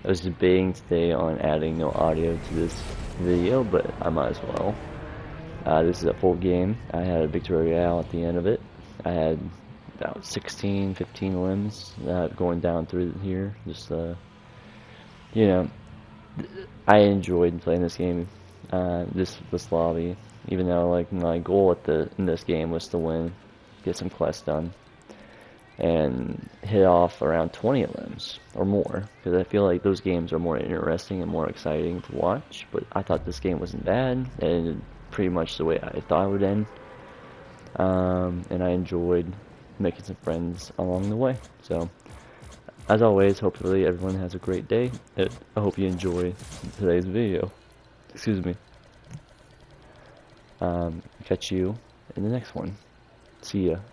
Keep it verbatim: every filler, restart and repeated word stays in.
I was debating today on adding no audio to this video, but I might as well. Uh, this is a full game. I had a victory royale at the end of it. I had about sixteen, fifteen limbs uh, going down through here. Just, uh, you know, I enjoyed playing this game, uh, this this lobby. Even though, like, my goal at the in this game was to win, get some quests done, and hit off around twenty limbs or more, because I feel like those games are more interesting and more exciting to watch. But I thought this game wasn't bad, and pretty much the way I thought it would end. Um, and I enjoyed making some friends along the way. So, as always, hopefully everyone has a great day. I hope you enjoy today's video. Excuse me. Um, catch you in the next one. See ya.